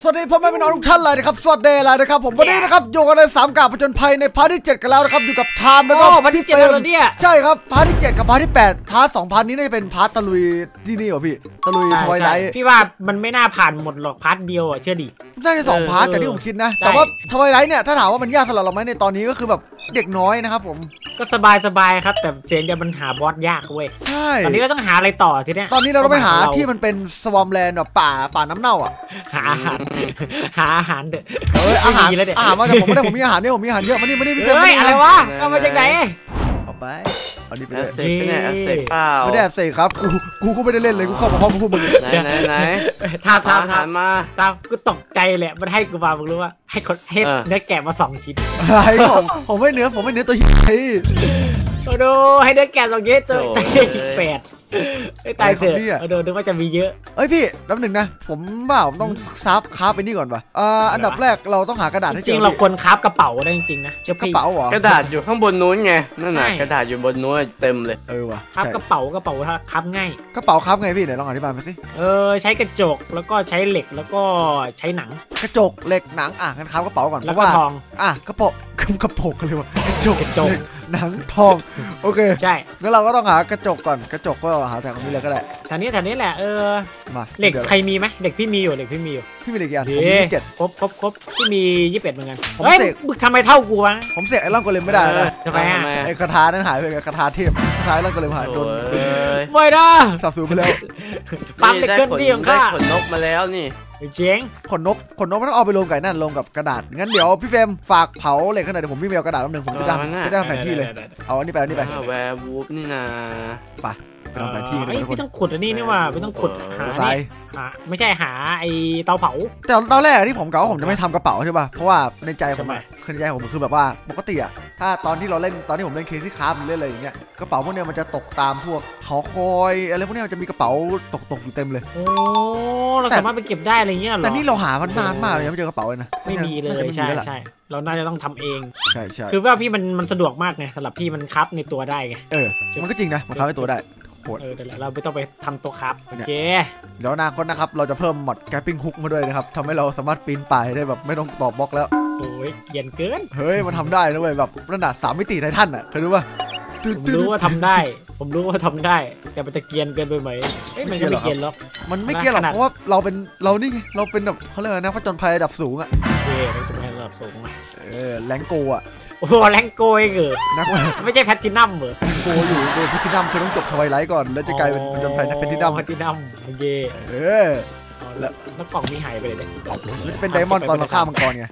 สวัสดีพ่อแม่พี่น้องทุกท่านเลยนะครับสวัสดีเลยนะครับผมวันนี้นะครับอยู่กันใน3 การผจญภัยในพาร์ทที่7กันแล้วนะครับอยู่กับไทม์แล้วก็พาร์ทที่7แล้วเนี่ยใช่ครับพาร์ทที่7กับพาร์ทที่8พาร์ท2พาร์ทนี้น่าจะเป็นพาร์ทตะลุยที่นี่เหรอพี่ตะลุยทวายไลท์พี่ว่ามันไม่น่าผ่านหมดหรอกพาร์ทเดียวอ่ะเชื่อดิน่าจะ2 พาร์ทจากที่ผมคิดนะแต่ว่าทวายไลท์เนี่ยถ้าถามว่ามันยากสำหรับเราไหมในตอนนี้ก็คือแบบเด็กน้อยนะครับผมก็สบายครับแต่เสียงเดียวมันหาบอสยากเว้ยใช่ตอนนี้เราต้องหาอะไรต่อทีเนี้ยตอนนี้เราต้องไปหาที่มันเป็นสวอมแลนด์แบบป่าน้ำเน่าอ่ะหาอาหารเด้ออาหารมาจากผมไม่ได้ผมมีอาหารเนี่ยผมมีอาหารเยอะมานี่พี่เฟรมอะไรวะเอามาจากไหนเอาไปเอานี่ไปเลยเสกเปล่าไม่ได้เสกครับกูก็ไม่ได้เล่นเลยกูเข้ามาห้องพวกมึงไหนถามมากูตกใจแหละมันให้กูมามึงรู้ว่าให้คนเนื้อแกะมา2 ชิ้นไอ้ผมไม่เนื้อตัวใหญ่โอ้โหให้เนื้อแกะ2 ชิ้นตัว8ตายเถอะโดนนึกว่าจะมีเยอะเอ้ยพี่น้ำหนึ่งนะผมต้องซับคราฟไปนี่ก่อนป่ะอันดับแรกเราต้องหากระดาษให้เจอจริงเราควรคราฟกระเป๋าได้จริงๆนะกระเป๋าเหรอกระดาษอยู่ข้างบนนู้นไงนั่นน่ะกระดาษอยู่บนนู้นเต็มเลยว่ะคราฟกระเป๋าคราฟง่ายกระเป๋าคราฟไงพี่ไหนลองอธิบายมาสิใช้กระจกแล้วก็ใช้เหล็กแล้วก็ใช้หนังกระจกเหล็กหนังงั้นคราฟกระเป๋าก่อนแล้วก็ทองกระโปรงกันเลยวะกระจกหนังทองโอเคใช่งั้นเราก็ต้องหากระจกก่อนกระจกก็หาจากตรงนี้เลยก็ได้แถวนี้แหละมาเหล็กใครมีไหมเหล็กพี่มีอยู่พี่มีเหล็กอย่างผมมี7 ครบพี่มี21เหมือนกันเฮ้ยมึงทำไมเท่ากูวะผมเสกไอ้ร่างโกเลมไม่ได้นะทำไมไอ้คาถานั้นหายไปคาถาเทพคาถาร่างโกเลมหายโดนไม่ได้สับสูญไปแล้วปั๊มเหล็กเคลื่อนที่ของข้าขนนกมาแล้วนี่เจ๋งขนนกไม่ต้องเอาไปลงไก่นั่นลงกับกระดาษงั้นเดี๋ยวพี่เฟรมฝากเผาเหล็กขนาดเดี๋ยวผมพี่เมลกระดาษ1ผมจะได้แผนที่เลยเอาอันนี้ไปแวร์วูฟนี่นะไปเอาแผนที่พี่ต้องขุดอันนี้นี่ว่าพี่ต้องขุดหาไม่ใช่หาไอเตาเผาแต่ตอนแรกที่ผมกะว่าผมจะไม่ทำกระเป๋าใช่ป่ะเพราะว่าในใจผมคือแบบว่าปกติอะถ้าตอนที่เราเล่นตอนที่ผมเล่นเคซี่คราฟเล่นอะไรอย่างเงี้ยกระเป๋าพวกเนี้ยมันจะตกตามพวกหอคอยอะไรพวกเนี้ยมันจะมีกระเป๋าตกอยู่เต็มเลยโอ้เราสามารถไปเก็บได้อะไรเงี้ยหรอแต่นี่เราหามันนานมากเลยยังไม่เจอกระเป๋าเลยนะไม่มีเลยใช่เราน่าจะต้องทำเองใช่คือว่าพี่มันสะดวกมากไงสำหรับพี่มันคับในตัวได้ไงมันก็จริงนะมันคับในตัวได้เราไม่ต้องไปทำตัวครับโอเคเดี๋ยวอนาคตนะครับเราจะเพิ่มมอดแกปปิ้งฮุกมาด้วยนะครับทำให้เราสามารถปีนป่ายได้แบบไม่ต้องตอบบล็อกแล้วโอ้ยเกียนเกินเฮ้ยมันทำได้นะเว้ยแบบขนาด3 มิติไททันอ่ะเคยรู้ป่ะผมรู้ว่าทำได้แต่มันจะเกียนเกินไปไหมมันไม่เกียนหรอกมันไม่เกียนหรอกเพราะว่าเราเป็นแบบเขาเรียกนะผจญภัยระดับสูงอ่ะผจญภัยระดับสูงแรงโกอ่ะโอ้แรงโกยเกิดไม่ใช่แพทตินัมเหรอโกอยู่แพทตินัมคือต้องจบทวายไลท์ก่อนแล้วจะกลายเป็นผจญภัยแพทตินัมโอเคแล้วกล่องนี้หายไปเลยเนี่ยจะเป็นไดมอนด์ตอนเราฆ่ามังกรไง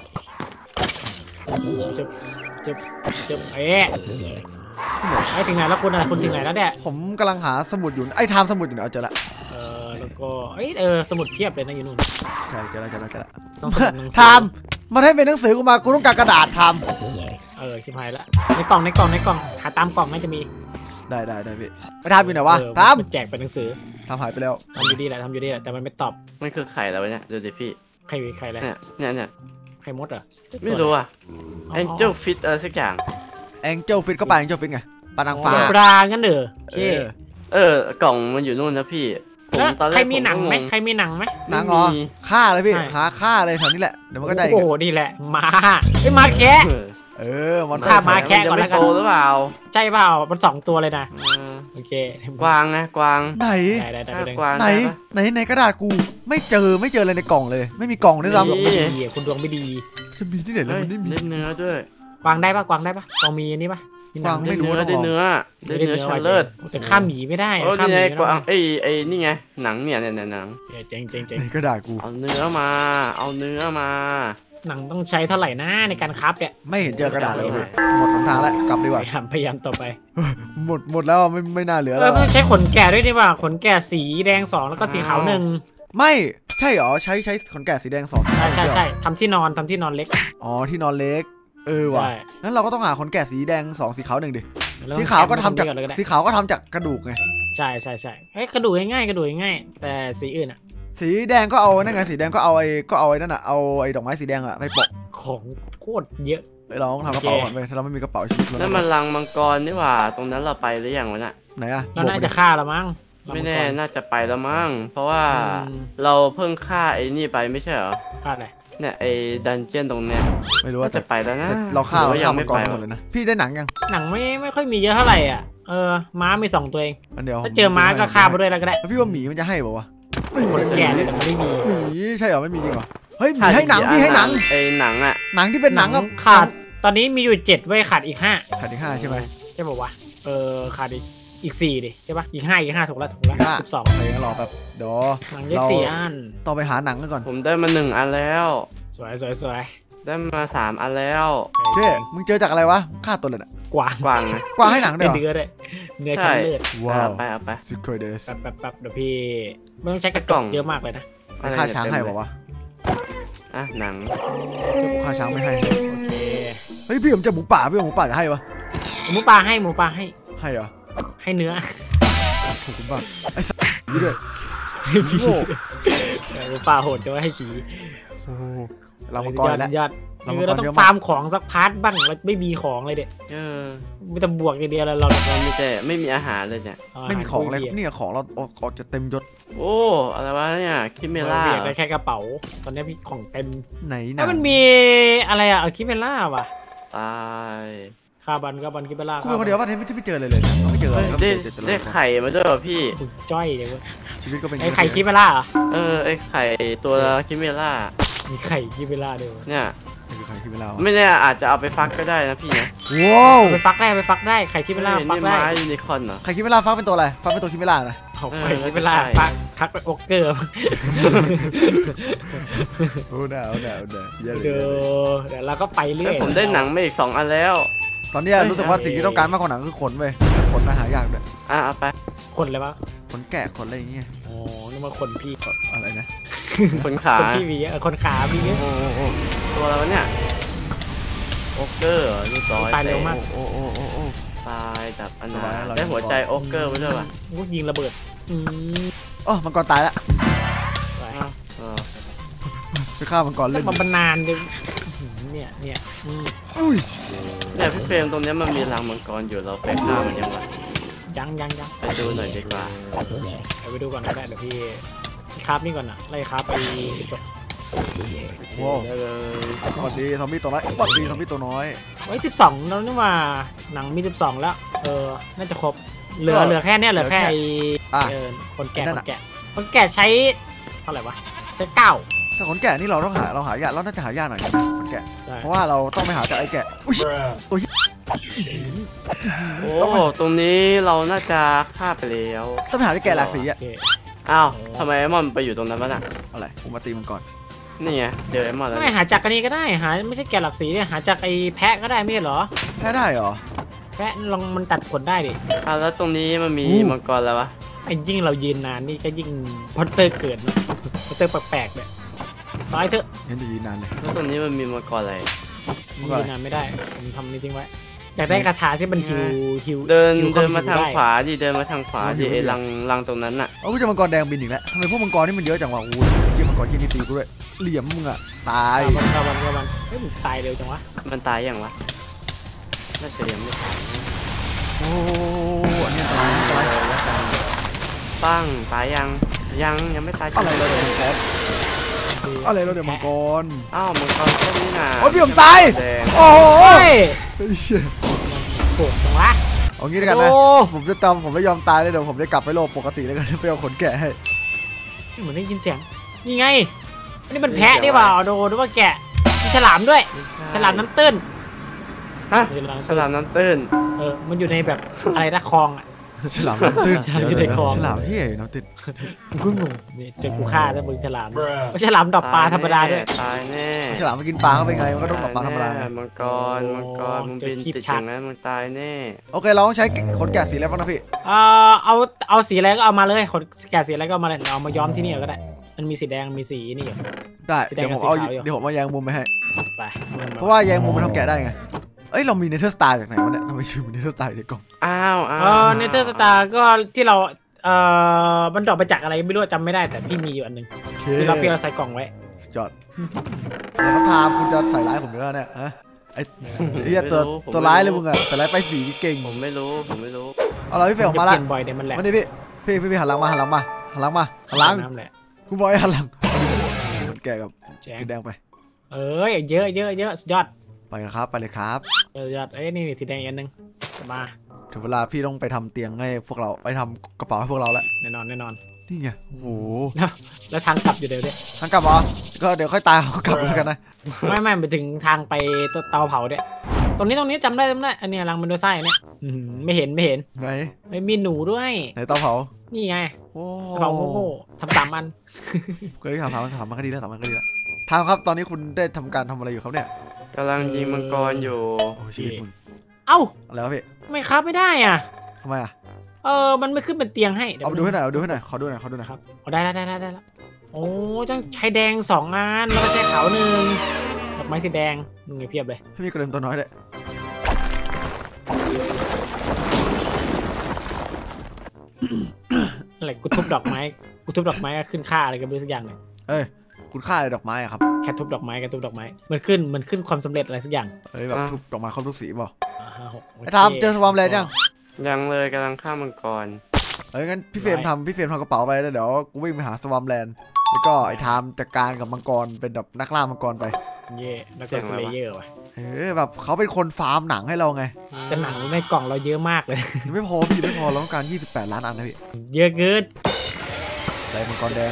จะไอ้ถึงไหนแล้วคุณถึงไหนแล้วเนี่ยผมกำลังหาสมุดอยู่ไอ้ไทม์สมุดอยู่เจอละแล้วก็สมุดเพียบเลยนะอยู่นู่นใช่เจอละไทม์มันให้เป็นหนังสือกูมากูต้องการกระดาษทำชิบหายละในกล่องหาตามกล่องน่าจะมีได้พี่ไปทำอยู่ไหนวะทำแจกเป็นหนังสือทำหายไปแล้วทำอยู่ดีแหละแต่มันไม่ตอบมันคือไข่แล้วเนี่ยดูสิพี่ใครอะไรเนี่ยไข่มดเหรอไม่รู้อ่ะ Angel Fit อะไรสักอย่าง Angel Fit ก็ไป Angel Fit ไงปลานางฟ้าปลางั้นเหรอโอเคกล่องมันอยู่นู่นนะพี่ใครมีหนังไหมหนังฆ่าเลยพี่หาฆ่าเลยแถวนี้แหละเดี๋ยวมันก็ได้โอ้นี่แหละมาแค่มันฆ่ามาแค่ก่อนแล้วกันโตหรือเปล่าใช่เปล่ามัน2 ตัวเลยนะโอเคกวางนะกวางไหนกระดาษกูไม่เจออะไรในกล่องเลยไม่มีกล่องด้วยซ้ำคุณดวงไม่ดีจะมีที่ไหนแล้วมันไม่มีเนื้อด้วยกวางได้ปะกวางมีอันนี้ปะกวางไม่รู้ได้เนื้อชันเลิศแต่ข้ามหมีไม่ได้ข้ามหมีกวางไอ้นี่ไงหนังเนี่ยหนังเจ๋งกระดาษกูเอาเนื้อมาหนังต้องใช้เท่าไหร่นะในการคับเนี่ยไม่เห็นเจอกระดาษเลยหมดทางแล้วกลับดีกว่าพยายามต่อไปหมดแล้วไม่น่าเหลือแล้วใช้ขนแกะด้วยดีกว่าขนแกะสีแดง2แล้วก็สีขาว1 ไม่ใช่หรอใช้ขนแกะสีแดง2 ใช่ทำที่นอนเล็กที่นอนเล็กว่ะงั้นเราก็ต้องหาขนแกะสีแดง2สีขาว1ดิสีขาวก็ทำจากกระดูกไงใช่กระดูกง่ายแต่สีอื่นอ่ะสีแดงก็เอานั่นไงสีแดงก็เอาไอ้นั่นอ่ะเอาไอ้ดอกไม้สีแดงอ่ะไปปกของโคตรเยอะเราต้องทำกระเป๋าก่อนไปถ้าเราไม่มีกระเป๋าชีวิตนั่นมันรังมังกรนี่หว่าตรงนั้นเราไปหรือยังวะน่ะไหนอ่ะเราน่าจะฆ่าละมั้งไม่แน่น่าจะไปแล้วมั้งเพราะว่าเราเพิ่งฆ่าไอ้นี่ไปไม่ใช่เหรอฆ่าอะไรเนี่ยไอ้ดันเจี้ยนตรงเนี้ยไม่รู้ว่าจะไปแล้วนะเราฆ่าหรือว่ายังมัไม่งกไปรหมดเลยนะพี่ได้หนังยังหนังไม่ค่อยมีเยอะเท่าไหร่อ่ะม้ามี2ตัวเองอันเดียวถ้าเจอม้าก็ฆ่าไปด้วยแล้วก็ได้แล้วพี่ว่าหมีมันจะให้ป่าวะคนแก่เลยแต่ไม่มีหมีใช่เหรอไม่มีจริงเหรอเฮ้ยหมีให้หนังพี่ให้หนังไอ้หนังอ่ะหนังที่เป็นหนังก็ขาดตอนนี้มีอยู่7ไว้ขาดอีก5 ขาดอีก5ใช่ไหมใช่ป่าวะขาดอีก4ดิใช่ปะอีก5ถูกแล้ว12 โอเคงั้นรอแบบเดี๋ยวหนังได้4อันต่อไปหาหนังกันก่อนผมได้มา1อันแล้วสวยได้มา3อันแล้วเจ๊มึงเจอจากอะไรวะฆ่าตัวเลยน่ะกวางกวางนะกว่าให้หนังด้วยเป็นเหรอเนื้อด้วยเนื้อชั้นเลือดว้าวเอาไปซิครเดสแป๊บเดี๋ยวพี่ไม่ต้องใช้กระจกเยอะมากเลยนะฆ่าช้างให้ป่าวะอ่ะหนังฆ่าช้างไม่ให้โอเคเฮ้ยพี่ผมเจอหมูป่าพี่ว่าหมูป่าจะให้ปะหมูปลาให้ให้เหรอให้เนื้อขอบคุณมากไอ้สัสนี่ด้วยให้ผีโง่หมูปลาโหดจะว่าให้ผีโอ้โหเรามังกรแล้วยอดเรามังกรเราต้องเยอะมากฟาร์มของสักพาร์ทบ้างเราไม่มีของเลยเด็ดเออไม่ต้องบวกอย่างเดียวแล้วเราเรามีแต่ไม่มีอาหารเลยเนี่ยไม่มีของเลยเนี่ยของเราออกจะเต็มยศโอ้อะไรวะเนี่ยคิเมเวล่าลาได้แค่กระเป๋า ตอนนี้พี่ของเต็มไหนหนัแล้วงมันมีอะไรอะคิเมล่าว่ะตายคาบันคิเมล่ากูเป็นคนเดียวว่าที่ไม่เจอเลยเราไม่เจอเลยได้ไข่มาด้วยเหรอพี่คุณจ้อยเลยเว้ยชีวิตก็เป็นไอ้ไข่คิเมล่าเหรอไอ้ไข่ตัวคิเมล่ามีไข่คิเมล่าด้วยเนี่ยคือใครที่ไม่เล่าไม่แน่อาจจะเอาไปฟักก็ได้นะพี่นะว้าวไปฟักได้ไข่คิเมล่าฟักนี่ได้ไม้ยูนิคอร์นเหรอใครคิดไม่เล่าฟักเป็นตัวอะไรฟักเป็นตัวคิดไม่เล่านะเอาไข่คิเมล่าฟักไปโอเกอร์โอ้ด่าเยอะเลยเดี๋ยวเราก็ไปเรื่อยผมได้หนังมาอีก2อันแล้วตอนนี้รู้สึกว่าสิ่งที่ต้องการมากกว่าหนังคือขนเว้ยขนอาหารยากด้วยเอาไปคนเลยปะขนแกะขนอะไรอย่างเงี้ยอ๋อนี่มาคนพี่อะไรนะคนขาคนพี่มีเยอะคนขาพี่เยอะโอ้ตัวอะไรวะเนี่ยโอเกอร์เรียบร้อยตายเร็วมากโอ้ตายจากอันนั้นเราได้หัวใจโอเกอร์ไปด้วยป่ะงูยิงระเบิดมอ๋อมังกรตายแล้วไปไปฆ่ามังกรแล้เล่วน มันนานเลยเนี่ยอุ้ยเนี่ยพี่เฟรมตรงเนี้ยมันมีรังมังกรอยู่เราไปฆ่ามันยังวะยังไปดูหน่อยดีกว่าไปดูก่อนก็ได้เดี๋ยวพี่ครับนี่ก่อนนะไล่ครับไปจบว้าวได้เลยสวัสดีทอมบี้ตัวน้อยสวัสดีทอมบี้ตัวน้อยไว้12แล้วนี่ว่าหนังมี12แล้วน่าจะครบเหลือแค่เนี้ยเหลือแค่คนแก่ใช้เท่าไหร่วะใช้9 แต่ขนแกะนี่เราหายากเราน่าจะหายากหน่อยนะขนแกะใช่เพราะว่าเราต้องไปหาจากไอ้แกะอุ้ยโอ้ตรงนี้เราน่าจะฆ่าไปแล้วต้องไปหาไอ้แกะหลากสีอะอ้าวทำไมไอ้มอนไปอยู่ตรงนั้นวะน่ะอะไรผมมาตีมันก่อนนี่ไงเจอไอ้มอนแล้วไม่หาจากกันนี้ก็ได้หาไม่ใช่แกะหลักสีเนี่ยหาจากไอ้แพะก็ได้ไม่ใช่เหรอแพ้ได้เหรอแพะลองมันตัดขนได้ดิแล้วตรงนี้มันมีอู้มังกรแล้ววะไอ้ยิ่งเรายืนนานนี่ก็ยิ่งพอตเตอร์เกิดนะพอตเตอร์แปลกๆเนี่ยตายเถอะงั้นจะยืนนานเลยแล้วตรงนี้มันมีมังกรอะไรยืนนานไม่ได้ผมทำนี่ทิ้งไว้อยากได้คาถาที่มันฮิวเดินฮิวเดินมาทางได้ขวาดิเดินมาทางขวาดิไอ้รังตรงนั้นน่ะเอากูจะมังกรแดงบินอีกแล้วทำไมพวกมังกรนี่มันเยอะจังวะโอ้ยที่มังกรที่นี่ตีกูด้วยเหลี่ยมมึงอะตายวันเฮ้ยมึงตายเร็วจังวะมันตายยังวะน่าจะยังไม่ตายโอ้อันนี้ตายปังตายยังไม่ตายอะไรเราเดี๋ยวมังกรอะไรเราเดี๋ยวมังกรอ้าวมังกรแค่นี้น่ะโอ้ยพี่ผมตายแดงโอ้โหโอ้ยเชี่ยโกรธจังวะเอางี้ด้วยกันนะโอ้ผมจะผมไม่ยอมตายเลยเดี๋ยวผมจะกลับไปโลกปกติแล้วกันไปเอาขนแกะให้เหมือนได้ยินเสียงนี่ไงอันนี้มันแพะนี่หว่าโดนว่าแกะมีฉลามด้วยฉลามน้ำตื้นฮะฉลามน้ำตื้นมันอยู่ในแบบอะไรนะคลองอ่ะฉลามน้ำตื้นฉลามอยู่ในคลองฉลามพี่เอ๋น้ำตื้นกูงงนี่เจอกูฆ่าแล้วมึงฉลามไม่ใช่ฉลามดอกปลาธรรมดาด้วยตายแน่ฉลามมากินปลาเข้าไปไงมันก็ต้องกับปลาธรรมดาไงมังกรมึงบินติดอย่างนั้นมึงตายแน่โอเคเราต้องใช้ขนแกะสีอะไรบ้างนะพี่เอาสีอะไรก็เอามาเลยคนแกะสีอะไรก็เอามาเลยเอามาย้อมที่นี่ก็ได้มันมีสีแดงมีสีนี่อยู่ได้สีแดเดี๋งยวกับผมเอาสีขาวอยู่เดี๋ยวผมเอาแยงมุมไปให้ไปเพราะว่าแยงมุมมันทำแกะได้ไงเอ้ยเรามีเนเธอร์สตาร์จากไหนวะเนี่ยทำไมชื่อมันเนเธอร์สตาร์ในกล่องอ้าวเนเธอร์สตาร์ก็ที่เรามันดรอปมาจากอะไรไม่รู้จำไม่ได้แต่พี่มีอยู่อันนึงโอเคที่เราใส่กล่องไว้จอดเดี๋ยวคำถามคุณจะใส่ร้ายผมด้วยนะเนี่ยฮะไอ้เหี้ยตัวร้ายเลยมึงอะใส่ร้ายไปสีเก่งผมไม่รู้เอาเราพี่เฟรมออกมาละเปลี่ยนบ่อยเนี่ยมันแหลกมาดิพี่พี่หันหลังมาน้ำแหละคุณบอยหันหลังคนแก่กับสีแดงไปเยอะสุดยอดไปนะครับไปเลยครับยอดนี่สีแดงอันนึงมาถึงเวลาพี่ต้องไปทำเตียงให้พวกเราไปทำกระเป๋าให้พวกเราแล้วแน่นอนนี่ไงโอ้โหแล้วทางกลับอยู่เดี๋ยวเนี่ยทางกลับเหรอก็เดี๋ยวค่อยตายเขากลับแล้วกันนะไม่ไปถึงทางไปเตาเผาเนี่ยตรงนี้จำได้อันนี้รังมันโดยไส้เนี่ยไม่เห็นไหนไม่มีหนูด้วยไหนเตาเผานี่ไงเผาโง่ทำ3 อันเคยทำมันก็ดีแล้วทำครับตอนนี้คุณได้ทำการทำอะไรอยู่ครับเนี่ยกำลังยิงมังกรอยู่ชีวิตมึงเอ้าอะไรวะพี่ไม่ครับไม่ได้อ่ะทำไมอ่ะมันไม่ขึ้นเป็นเตียงให้เอาดูให้หน่อยขอดูหน่อยครับได้แล้วโอ้ต้องใช้แดง2 อันแล้วก็ใช้ขาว1ดอกไม้สีแดงมึงเพียบเลยพี่มีกระเด็นตัวน้อยเลยอะไรกูทุบดอกไม้ขึ้นค่าอะไรกันไม่รู้สักอย่างเลยคุณค่าอะไรดอกไม้อะครับแค่ทุบดอกไม้มันขึ้นความสำเร็จอะไรสักอย่างแบบทุบดอกไม้ครบทุกสีเปล่าไอ้ทำเจอสวอมแลนด์ยังเลยกำลังฆ่ามังกรงั้นพี่เฟรมทำกระเป๋าไปแล้วเดี๋ยวกูวิ่งไปหาสวอมแลนด์แล้วก็ไอ้ทำจัดการกับมังกรเป็นแบบนักล่ามังกรไปนักล่าสเลเยอร์ว่ะแบบเขาเป็นคนฟาร์มหนังให้เราไงแต่หนังในกล่องเราเยอะมากเลยไม่พอพี่ไม่พอเราต้องการ28 ล้านอันนะพี่เยอะเกินอะไรมังกรแดง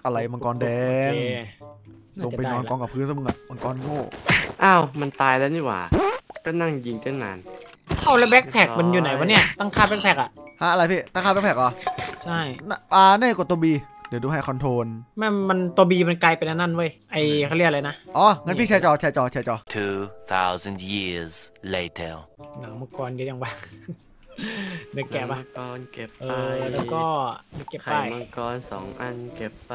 ลงไปนอนกองกับพื้นซะมึงอ่ะมังกรโง่อ้าวมันตายแล้วนี่หว่าก็นั่งยิงตั้งนานแล้วแบ็คแพ็คมันอยู่ไหนวะเนี่ยตั้งค่าแบ็คแพ็คอะไรพี่ตั้งค่าแบ็คแพ็คเหรอใช่นี่กดตัว B เดี๋ยวดูให้คอนโทรลมันตัว B มันไกลเป็นนั่นเว้ยเขาเรียกอะไรนะงั้นพี่แชร์จอ 2,000 years later หนังมังกรเยอะยังวะเนื้อแกะปะมังกรเก็บไปแล้วก็เก็บไปไข่มังกร2 อันเก็บไป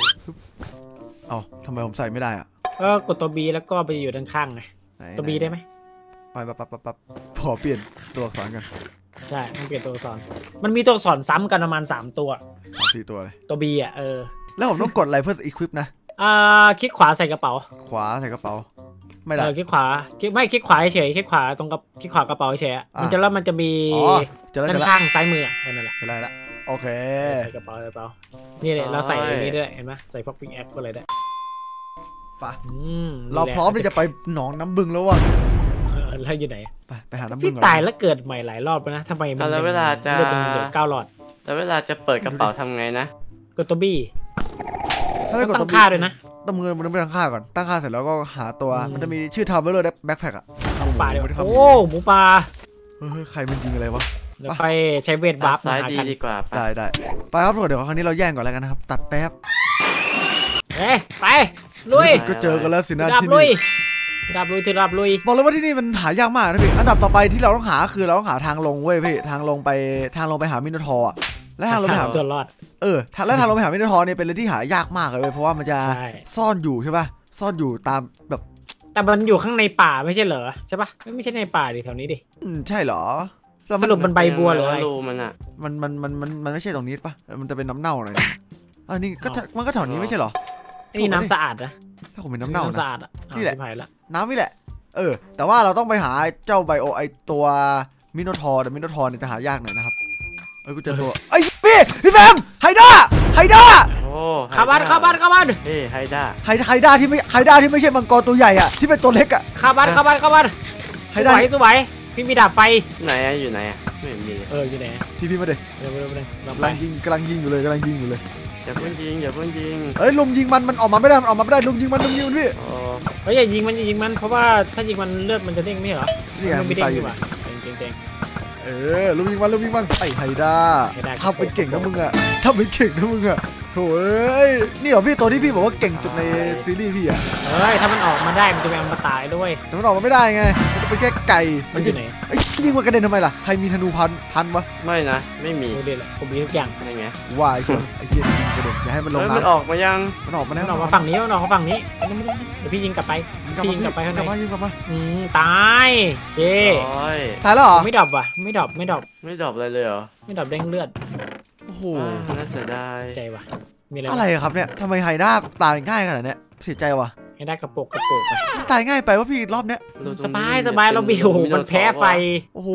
ทำไมผมใส่ไม่ได้กดตัว B แล้วก็ไปอยู่ด้านข้างไงตัว B ได้ไหมไปขอเปลี่ยนตัวอักษรกันใช่ต้องเปลี่ยนตัวอักษรมันมีตัวอักษรซ้ำกันประมาณ3 ตัว 4 ตัวเลยตัว B แล้วผมต้องกดอะไรเพื่อ equip นะคลิกขวาใส่กระเป๋าไม่ได้คลิกขวาเฉยคลิกขวาตรงกับคลิกขวากระเป๋าเฉยมันจะมีด้านข้างซ้ายมือนั่นแหละได้ละโอเคใส่กระเป๋านี่เลยเราใส่อย่างนี้ด้วยเห็นไหมใส่พวกปิงแอปก็เลยได้ป่ะเราพร้อมที่จะไปหนองน้ำบึงแล้วว่ะแล้วอยู่ไหนไปหาน้ำบึงพี่ตายแล้วเกิดใหม่หลายรอบแล้วนะทำไมมันแล้วเวลาจะเลือดตรงเหลือ9 หลอดแล้วเวลาจะเปิดกระเป๋าทำไงนะกดตัว B ตั้งค่าด้วยนะต้องมือมันไม่ตั้งค่าก่อนตั้งค่าเสร็จแล้วก็หาตัวมันจะมีชื่อ Traveler Backpack หมูป่าเดี๋ยวโอ้หมูป่าใครมันยิงอะไรวะไปใช้เวทบัฟซ้ายดีกว่าได้ไปครับเดี๋ยวครั้งนี้เราแย่งก่อนแล้วกันนะครับตัดแป๊บไปลุยก็เจอกันแล้วสินะที่นี่ดับลุยบอกเลยว่าที่นี่มันหายากมากนะพี่อันดับต่อไปที่เราต้องหาคือเราต้องหาทางลงเว้ยพี่ทางลงไปหามิโนทอร์และทางลงไปหาตัวรอดแล้วทางลงไปหามิโนทอร์เนี่ยเป็นอะไรที่หายากมากเลยเพราะว่ามันจะซ่อนอยู่ใช่ป่ะซ่อนอยู่ตามแบบแต่มันอยู่ข้างในป่าไม่ใช่เหรอใช่ป่ะไม่ใช่ในป่าดิแถวนี้ดิใช่เหรอสรุปมันใบบัวหรืออะไรมันไม่ใช่ตรงนี้ป่ะมันจะเป็นน้ำเน่าอะไรนี่ก็มันก็แถวนี้ไม่ใช่เหรอนี่น้ำสะอาดนะถ้าผมเป็นน้ำเน่าสะอาดนี่แหละน้ำนี่แหละแต่ว่าเราต้องไปหาเจ้าไบโอตัวมิโนทอร์แต่มิโนทอร์เนี่ยจะหายากหน่อยนะครับกูเจอตัวพี่แฟมไฮด้าเข้าบ้านไฮด้าที่ไม่ใช่มังกรตัวใหญ่อ่ะที่เป็นตัวเล็กอ่ะเข้าบ้านไฮด้าสวยพี่มีดาบไฟไหนอยู่ไหนไม่มีอยู่ไหนพี่มาดิกำลังยิงอยู่เลยอย่าเพิ่งยิงลุมยิงมันออกมาไม่ได้ลุมยิงมันพี่อย่ายิงมันเพราะว่าถ้ายิงมันเลือดมันจะเด้งไม่เหรอนี่ไงไม่เด้งดีกว่าเด้งลุมยิงมันไอ้ไฮด้าทำเป็นเก่งนะมึงอะโถ่นี่เหรอพี่ตัวที่พี่บอกว่าเก่งสุดในซีรีส์พี่อะถ้ามันออกมาได้มันจะเป็นอมตะด้วยแต่มันออกมาไม่ได้ไงมันจะเป็นแค่ไก่มันอยู่ไหนยิงมันกระเด็นทำไมล่ะใครมีธนูพันวะไม่นะไม่มีผมมีทุกอย่างอะไรเงี้ยว่าไอ้เหี้ยกระเด็นอย่าให้มันลงน้ำมันออกมายังมันออกมาแล้วมันออกมาฝั่งนี้เดี๋ยวพี่ยิงกลับไปข้างในตายตายแล้วเหรอไม่ดับว่ะไม่ดับอะไรเลยเหรอไม่ดับเด้งเลือดโอ้โหน่าเสียดายใจว่ะอะไรครับเนี่ยทำไมไฮด้าตายง่ายขนาดนี้เสียใจว่ะไฮด้ากระโปกตายง่ายไปว่าพี่รอบเนี้ยสบายเราบิวมันแพ้ไฟโอ้โห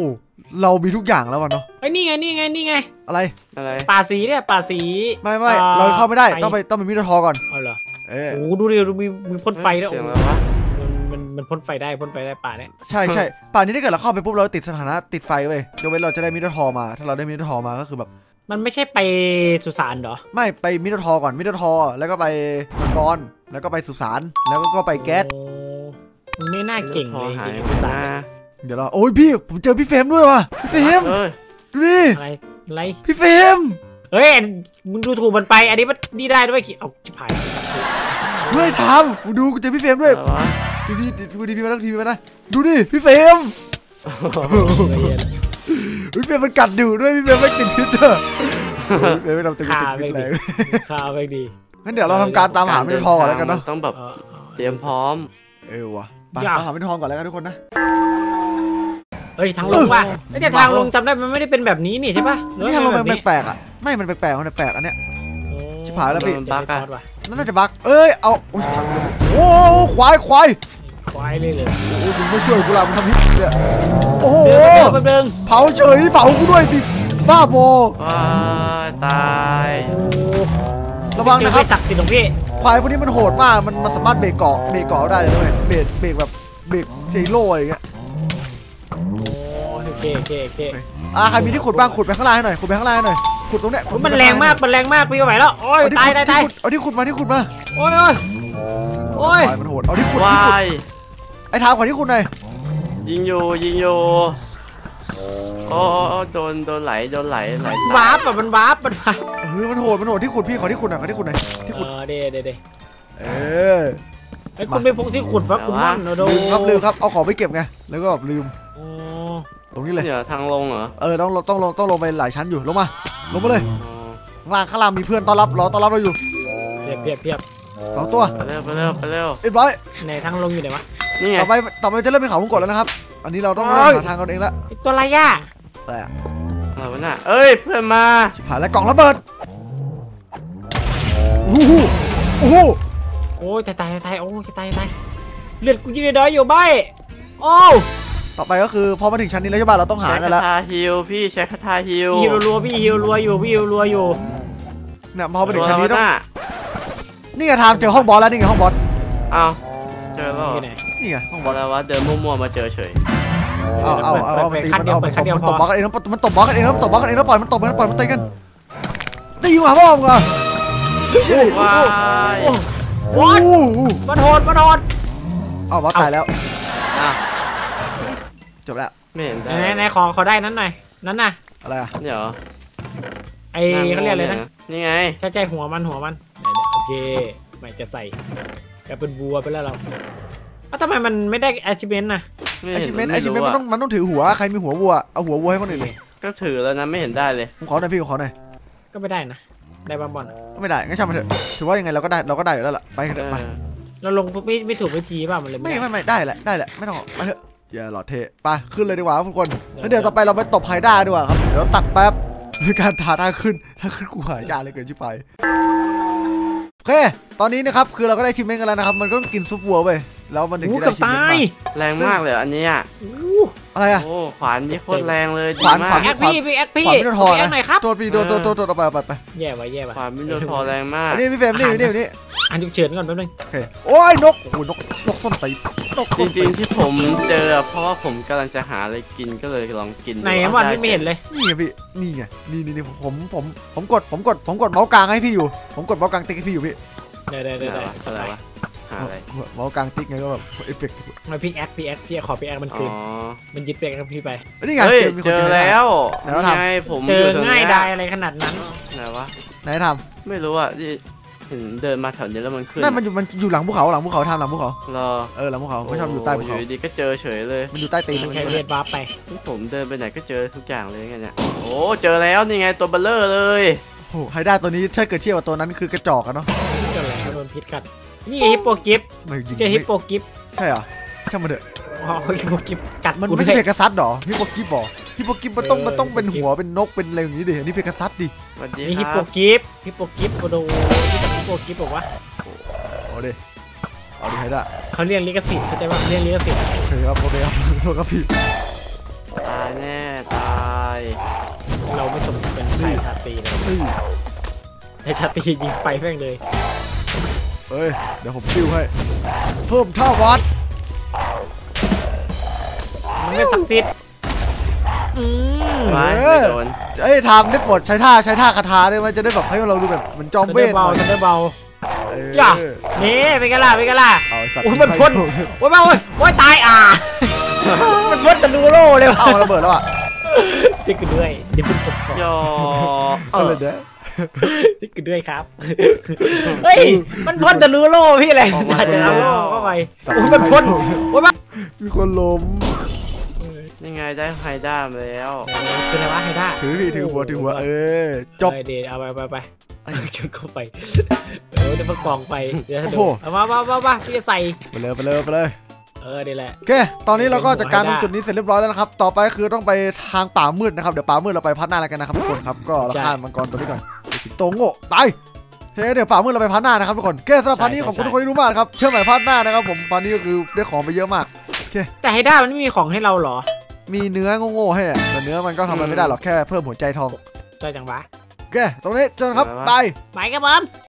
เรามีทุกอย่างแล้ววะเนาะไอ้นี่ไงอะไรป่าสีเนี่ยป่าสีไม่เราเข้าไม่ได้ต้องไปมิโดทอก่อนเอาเหรอโอ้ดูดิมีพ่นไฟด้วยเสียงอะไรวะมันพ่นไฟได้ป่าเนี่ยใช่ป่านี้ถ้าเกิดเราเข้าไปปุ๊บเราติดสถานะติดไฟเว้ยยกเว้นเราจะได้มิโดทอมาถ้าเราได้มิโดทอมาก็คือแบบมันไม่ใช่ไปสุสานเหรอไม่ไปมิโดทอก่อนมิโดทอแล้วก็ไปมังกรแล้วก็ไปสุสานแล้วก็ไปแก๊สมันไม่น่าเก่งเลยสุสานเดี๋ยวเราโอ้ยพี่ผมเจอพี่เฟรมด้วยว่ะพี่เฟรมดูดิอะไรพี่เฟรมเฮ้ยมึงดูถูกมันไปอันนี้มันนี่ได้ด้วยเอาชิบหายเฮ้ยทำมึงดูกูเจอพี่เฟรมด้วยพี่มาแล้วทีมานะดูดิพี่เฟรมพี่เฟรมมันกัดอยู่ด้วยพี่เฟรมไม่ติดพิษเถอะพี่เฟรมไม่ทำติดพิษเลยข้าวไปดีงั้นเดี๋ยวเราทำการตามหามิโดทอก่อนแล้วกันเนาะต้องแบบเตรียมพร้อมว่ะตามหามิโดทอก่อนแล้วกันทุกคนนะเฮ้ยทางลงว่ะแต่ทางลงจำได้มันไม่ได้เป็นแบบนี้นี่ใช่ปะนี่ทางลงมันแปลกๆอ่ะไม่มันแปลกๆมันแปลกอันเนี้ยชิบหายแล้วพี่น่าจะบั๊กเอาโอ้ควายเลยโอ้มึงไม่ช่วยกูละมึงทำพิษเนี่ยโอ้โหเผาเฉยเผากูด้วยติบ้าบอตายระวังนะครับจักสิหลวงพี่ควายพวกนี้มันโหดมากมันสามารถเบรกเกาะได้เลยด้วยเบรกแบบเบรกเซโร่อะไรเงี้ยโอเคใครมีที่ขุดบ้างขุดไปข้างล่างให้หน่อยขุดไปข้างล่างให้หน่อยขุดตรงเนี้ยมันแรงมากพี่ไหวแล้วโอ้ยตายเอาที่ขุดมาโอ้ยมันโหดเอาที่ขุดไอ้ทางขอที่ขุดหน่อยยิงอยู่โอ้โดนไหลวาร์ปแบบมันวาร์ปมันโหดที่ขุดพี่ขอที่ขุดหน่อยที่ขุดเด้ไอ้คุณไปพกที่ขุดวะคุณมั่นลืมครับเอาของไปเก็บไงแล้วก็แบบลืมตรงนี้เลยเนี่ยทางลงเหรอต้องลงไปหลายชั้นอยู่ลงมาเลยข้างล่างมีเพื่อนต้อนรับเราอยู่เพียบ 2 ตัวไปเร็วเรียบร้อยในทางลงอยู่ไหนวะนี่ไงต่อไปจะเริ่มเป็นเขาวงกตแล้วนะครับอันนี้เราต้องหาทางกันเองแล้วตัวอะไรย่ะอะไรวะน่ะเพื่อนมาชิบหายแล้วกล่องระเบิดโอ้ยตายโอ้ยตายเลือดกูยืดได้อยู่ใบโอ้ต่อไปก็คือพอมาถึงชั้นนี้แล้วใช่ป่ะเราต้องหากันแล้วใช้คาถาฮิลพี่ใช้คาถาฮิลรัวพี่ฮิลรัวอยู่เนี่ยพอมาถึงชั้นนี้ต้องนี่ไงทามเจอห้องบอสแล้วนี่ไงห้องบอสอ้าวเจอแล้วนี่ไงห้องบอสแล้ววะเดินมั่วๆมาเจอเฉยเอามันตบบล็อกกันเองมันตบบล็อกกันเองแล้วปล่อยมันตบมันตีกันตีหัวพ่อมึงอ่ะวอดมันโหดบอสตายแล้วจบแล้วไม่เห็นได้ไหนขอได้นั้นหน่อยนั่นน่ะอะไรอ่ะเดี๋ยวไอ้เขาเรียกอะไรนะนี่ไงใช่หัวมันโอเคไม่จะใส่กลายเป็นวัวไปแล้วเราทำไมมันไม่ได้ achievement นะ achievement มันต้องถือหัวใครมีหัววัวเอาหัววัวให้คนอื่นเลยก็ถือแล้วนะไม่เห็นได้เลยผมขอหน่อยพี่ขอหน่อยก็ไม่ได้นะได้บอลก็ไม่ได้งั้นช่างมันเถอะถือว่ายังไงเราก็ได้อยู่แล้วล่ะไปเถอะไปเราลงไม่ถูกวิธีป่ะมันเลยไม่ได้แหละไม่ต้องไปเถอะอย่าหลอดเทไปขึ้นเลยดีกว่าทุกคนแล้วเดี๋ยวต่อไปเราไปตบไฮด้าดีกว่าครับเดี๋ยวตัดแป๊บด้วยการทาทางขึ้นกูหายากเลยเกินชิบไปโอเคตอนนี้นะครับคือเราก็ได้ชิมเมนกันแล้วนะครับมันก็กินซุปวัวไปแล้วมันถึงจะได้ชิมเมนมาแรงมากเลยอันนี้อะไรอ่ะโอ้ขวานนี่โคตรแรงเลยขวานแอคพี่ขวานมิโนทอร์นะโทษพี่โดนไปแย่ขวานมิโนทอร์แรงมากนี่พี่เฟรมนี่อันฉุกเฉินก่อนแป๊บนึงโอเคโอ้ยนกส้นตีจริงๆที่ผมเจอเพราะว่าผมกำลังจะหาอะไรกินก็เลยลองกินไหนวันไม่เห็นเลยนี่ไงพี่นี่ไงนี่ผมกดเมาส์กลางให้พี่อยู่ผมกดเมาส์กลางติ๊กให้พี่อยู่พี่ได้อะไรวะอะไรเมาส์กลางติ๊กไงก็แบบเอฟเฟกต์มาพิกแอคพี่ขอพิกแอคมันคืนมันยึดเปียกพี่ไปนี่ไงเจอแล้วไงผมเจอง่ายได้อะไรขนาดนั้นไหนวะไหนทำไม่รู้อ่ะเห็นเดินมาแถวนี้แล้วมันขึ้นนั่นมันอยู่หลังภูเขาทำหลังภูเขารอหลังภูเขาไม่ชอบอยู่ใต้ภูเขาอยู่ดีก็เจอเฉยเลยมันอยู่ใต้ตีนมันแค่เรียนวาร์ปไปผมเดินไปไหนก็เจอทุกอย่างเลยไงเนี่ยโอ้เจอแล้วนี่ไงตัวเบลเลอร์เลยโอ้ไฮด้าตัวนี้ถ้าเกิดเทียบกับตัวนั้นคือกระจอกกันเนาะโดนพิษกัดนี่ฮิปโปกิฟเจอฮิปโปกิฟใช่เหรอช่างมันเถอะฮิปโปกิฟกัดมันไม่ใช่เพกาซัสหรอฮิปโปกิฟบอกฮิปโปกิฟมันต้องเป็นหัวเป็นนกเป็นอะไรอย่างนี้ดิอันนี้เพกาซัสดินี่ฮิปโปกิฟโอ้โหฮิปโปกิฟบอกว่าเอาดิไฮด้าเขาเรียกลิขสิทธิ์เข้าใจป่ะเรียกลิขสิทธิ์โอเคครับโทษครับพี่ตายแน่ตาเราไม่สมเป็นชายชาตรีเลยชายชาตรียิงไฟแม่งเลยเฮ้ยเดี๋ยวผมซิ่วให้เพิ่มท่าวัดมันไม่ศักดิ์สิทธิ์ไม่โดนเอ้ยทำได้ปลดใช้ท่าคาถาด้วยมันจะได้แบบให้เราดูแบบเหมือนจอมเวทเบาจะได้เบาเออจ้ะนี่เป็นกันล่ะเอาไอ้สัตว์โอ้ยมันพ่นโอ้ยมาโอ้ยตายมันพ่นตะลูโร่เลยเอาระเบิดแล้วอ่ะจิกกันด้วยเดี๋ยวพ่นผมก่อนยอเอาเลยเด้อจิกกันด้วยครับเฮ้ยมันพ่นตะลูโร่พี่อะไรใส่ตะลูโร่เข้าไปโอ้ยมันพ่นโอ้ยมามีคนล้มยังไงได้ไฮด้ามแล้วคืออะไรวะไฮด้าถือหัวจบเดี๋ยวเอาไปจุดเข้าไปเดี๋ยวมันกองไปเดี๋ยวดูเอามาพี่จะใส่ไปเลยนี่แหละโอเคตอนนี้เราก็จัดการตรงจุดนี้เสร็จเรียบร้อยแล้วนะครับต่อไปคือต้องไปทางป่ามืดนะครับเดี๋ยวป่ามืดเราไปพัดหน้าแล้วกันนะครับทุกคนครับก็เราฆ่ามังกรตัวนี้ก่อนสิงโตโง่ตายเฮ้ยเดี๋ยวป่ามืดเราไปพัดหน้านะครับทุกคนโอเคสำหรับพัดนี้ของทุกคนที่รู้มากครับเชื่อไหมพัดหน้านะครับผมพัดนี้ก็คือได้ของไปเยอะมากแต่ไฮด้ามันไม่มีของให้เราหรอมีเนื้อโง่ๆให้อะแต่เนื้อมันก็ทำอะไรไม่ได้หรอกแค่เพิ่มหัวใจทองใจจังวะโอเคตรงนี้เจอกันครับบายไปครับผม